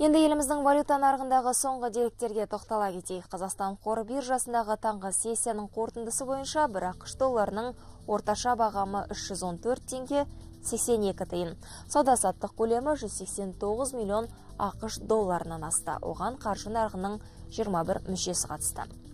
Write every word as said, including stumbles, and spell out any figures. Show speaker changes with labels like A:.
A: Енді еліміздің валюта нарығындағы соңғы деректерге тоқтала кетейік. Қазақстан қор биржасындағы таңғы сессияның қорытындысы бойынша бір ақш долларының орташа бағамы үш жүз он төрт теңге сексен екі тиын. Сауда-саттық көлемі жүз сексен тоғыз миллион ақш долларынан асты. Оған қаржы нарығының жиырма бір мүшесі қатысты.